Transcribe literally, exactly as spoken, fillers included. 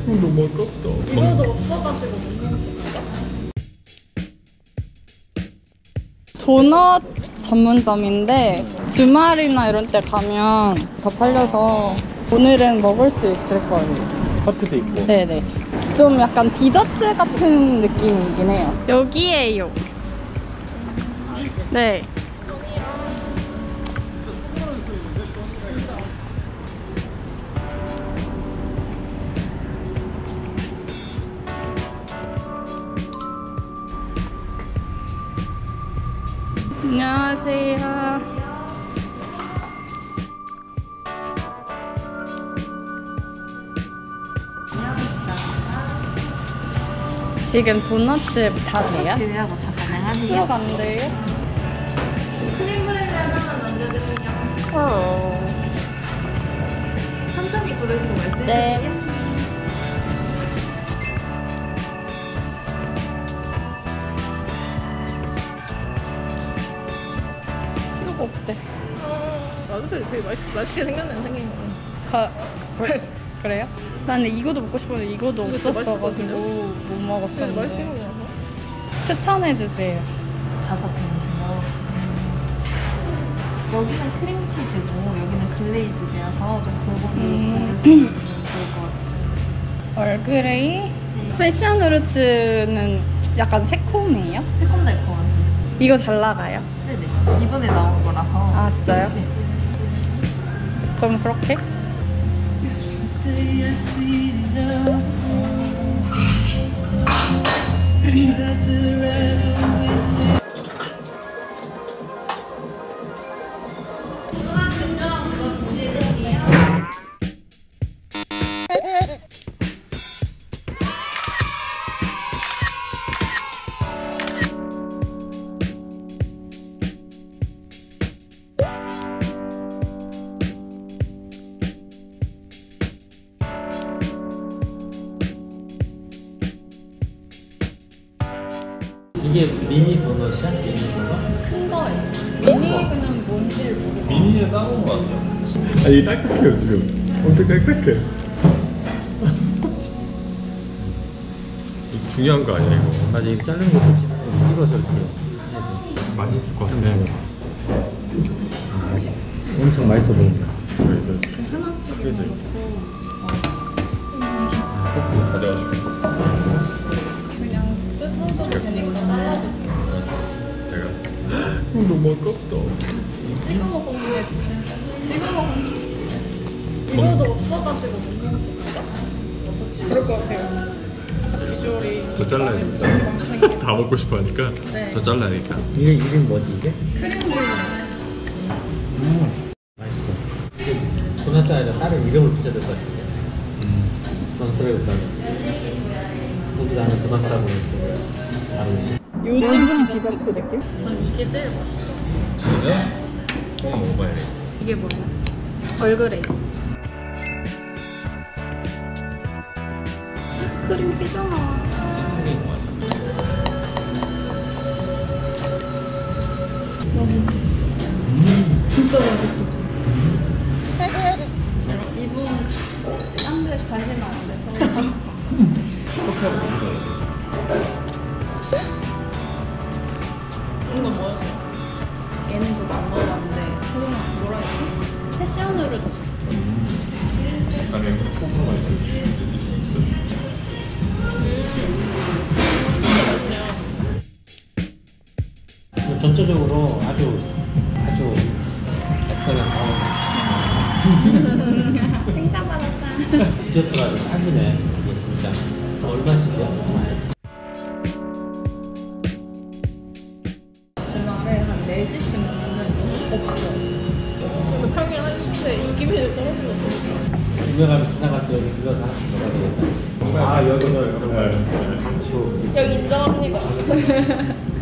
너무 아깝다. 이거도 없어가지고 못 먹었을까? 도넛 전문점인데 주말이나 이런 때 가면 더 팔려서 오늘은 먹을 수 있을 거예요. 카페도 있고. 네네. 좀 약간 디저트 같은 느낌이긴 해요. 여기에요. 네. 안녕하세요. 지금 도넛집 다 돼요? 제외하고 다 가능하세요. 수업 안 돼요? 크림 브렐레 하나만 얹어주세요. 어. 천천히 고르시고 말씀해주세요. 네. 수고 없대. 나도 되게 맛있, 맛있게 생겼네, 생긴 거. 가, 그래요? 나는 이거도 먹고 싶었는데 이거도 이거 진짜 없었어가지고 못 맛있게 먹었었는데. 먹냐고. 추천해주세요. 다섯 분이시고. 여기는 크림치즈고, 여기는 글레이즈되어서 좀 골고루 음. 고르시면 좋을 것 같아요. 얼그레이? 패션 후르츠는 약간 새콤해요? 새콤달콤하세요. 이거 잘 나가요? 네네. 이번에 나온 거라서. 아 진짜요? 네. 그럼 그렇게? 이게 미니 도넛이야? 미니 도넛? 큰 거예요. 미니는 뭔지 모르겠어요. 미니는 따온 거 같아요. 아니 딱딱해요 지금. 엄청 딱딱해. 중요한 거 아니야 이거? 맞아, 이거 자르는 것도 찍- 찍어서 이렇게 해야지. 맛있을 것 같은데. 맛있, 엄청 맛있어 보인다. 저희들 하나 쓰고 그래도 이렇게 꼭 가져가지고. 그냥 뜯어도 되니까 잘라주세요. 알았어. 내가. 너무 아깝다. 찍어 먹으면 되지. 찍어 먹으면 이거도 없어가지고 못 먹었을까? 그럴 것 같아요. 비주얼이 더 잘라야 돼. 다 먹고 싶어 하니까 네. 더 잘라야겠다. 이게 이름 뭐지 이게? 크림 브렐레. 음, 맛있어. 도넛 사이에다 다른 이름을 붙여야 될 것 같은데. 음. 도넛 사이보다는 우리가 하는 도넛 사이보다 다르네. 요즘 디저트 느낌? 전 이게 제일 맛있어요. 진짜? 꼭 먹어봐야 돼. 이게 뭐야? 얼그레이. 크림 삐져나. 생긴 거 같아. 진짜 맛있죠? 이분 딴데 가시면 안 돼서. 이거 뭐였어? 얘는 좀 안 먹어봤는데 저거는 뭐라 했지? 패션으로 약간 이렇게 포크가 있을 수 있어. 전체적으로 아주 아주 엑셀런트. 칭찬받았다. 디저트가 아주 딱이네. 이게 진짜. 얼마씩이야? 주말에 한 네 시쯤 오면은 없어요. 근데 평일 한 시인데 인기비를 떨어지는 유명하면 지나갈 때 여기 들러서 하나씩 먹어야 되겠다. 아, 여기는 정말 강추. 여기 인정합니다.